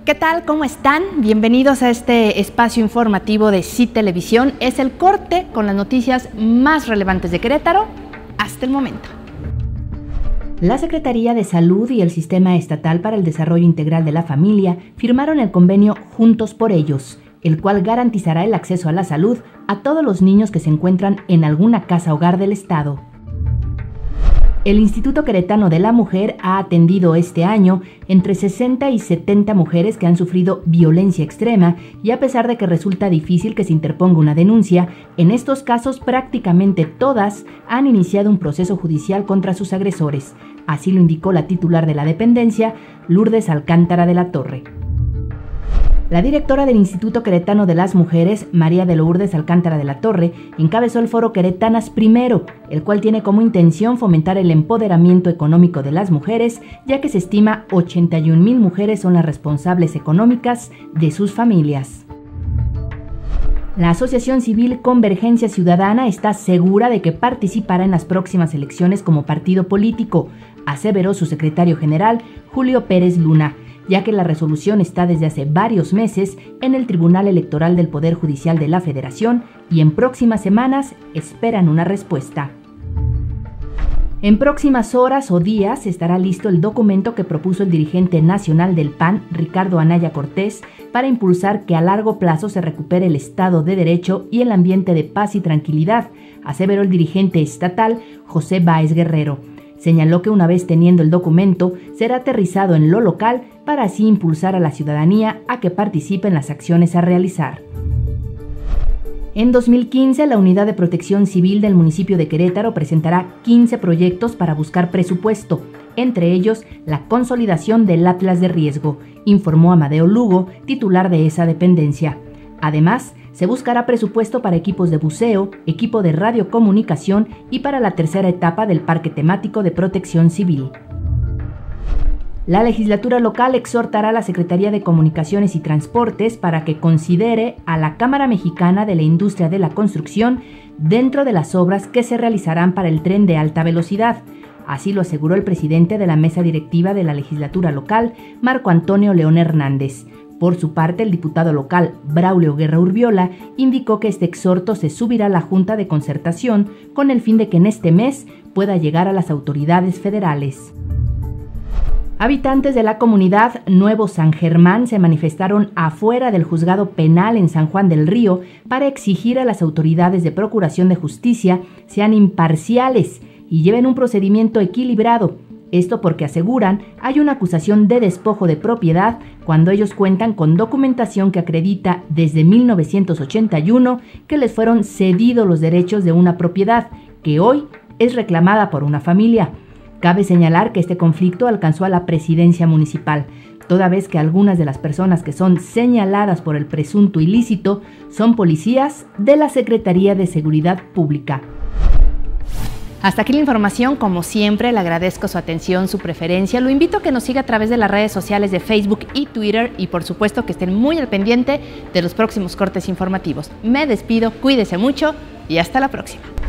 ¿Qué tal? ¿Cómo están? Bienvenidos a este espacio informativo de Sí Televisión. Es el corte con las noticias más relevantes de Querétaro hasta el momento. La Secretaría de Salud y el Sistema Estatal para el Desarrollo Integral de la Familia firmaron el convenio Juntos por Ellos, el cual garantizará el acceso a la salud a todos los niños que se encuentran en alguna casa hogar del Estado. El Instituto Queretano de la Mujer ha atendido este año entre 60 y 70 mujeres que han sufrido violencia extrema y a pesar de que resulta difícil que se interponga una denuncia, en estos casos prácticamente todas han iniciado un proceso judicial contra sus agresores. Así lo indicó la titular de la dependencia, Lourdes Alcántara de la Torre. La directora del Instituto Queretano de las Mujeres, María de Lourdes Alcántara de la Torre, encabezó el foro Queretanas Primero, el cual tiene como intención fomentar el empoderamiento económico de las mujeres, ya que se estima 81,000 mujeres son las responsables económicas de sus familias. La Asociación Civil Convergencia Ciudadana está segura de que participará en las próximas elecciones como partido político, aseveró su secretario general, Julio Pérez Luna, ya que la resolución está desde hace varios meses en el Tribunal Electoral del Poder Judicial de la Federación y en próximas semanas esperan una respuesta. En próximas horas o días estará listo el documento que propuso el dirigente nacional del PAN, Ricardo Anaya Cortés, para impulsar que a largo plazo se recupere el Estado de Derecho y el ambiente de paz y tranquilidad, aseveró el dirigente estatal José Báez Guerrero. Señaló que una vez teniendo el documento, será aterrizado en lo local para así impulsar a la ciudadanía a que participe en las acciones a realizar. En 2015, la Unidad de Protección Civil del municipio de Querétaro presentará 15 proyectos para buscar presupuesto, entre ellos la consolidación del Atlas de Riesgo, informó Amadeo Lugo, titular de esa dependencia. Además, se buscará presupuesto para equipos de buceo, equipo de radiocomunicación y para la tercera etapa del Parque Temático de Protección Civil. La legislatura local exhortará a la Secretaría de Comunicaciones y Transportes para que considere a la Cámara Mexicana de la Industria de la Construcción dentro de las obras que se realizarán para el tren de alta velocidad. Así lo aseguró el presidente de la mesa directiva de la legislatura local, Marco Antonio León Hernández. Por su parte, el diputado local Braulio Guerra Urbiola indicó que este exhorto se subirá a la Junta de Concertación con el fin de que en este mes pueda llegar a las autoridades federales. Habitantes de la comunidad Nuevo San Germán se manifestaron afuera del juzgado penal en San Juan del Río para exigir a las autoridades de Procuración de Justicia sean imparciales y lleven un procedimiento equilibrado. Esto porque aseguran hay una acusación de despojo de propiedad cuando ellos cuentan con documentación que acredita desde 1981 que les fueron cedidos los derechos de una propiedad que hoy es reclamada por una familia. Cabe señalar que este conflicto alcanzó a la presidencia municipal, toda vez que algunas de las personas que son señaladas por el presunto ilícito son policías de la Secretaría de Seguridad Pública. Hasta aquí la información, como siempre, le agradezco su atención, su preferencia. Lo invito a que nos siga a través de las redes sociales de Facebook y Twitter y por supuesto que estén muy al pendiente de los próximos cortes informativos. Me despido, cuídese mucho y hasta la próxima.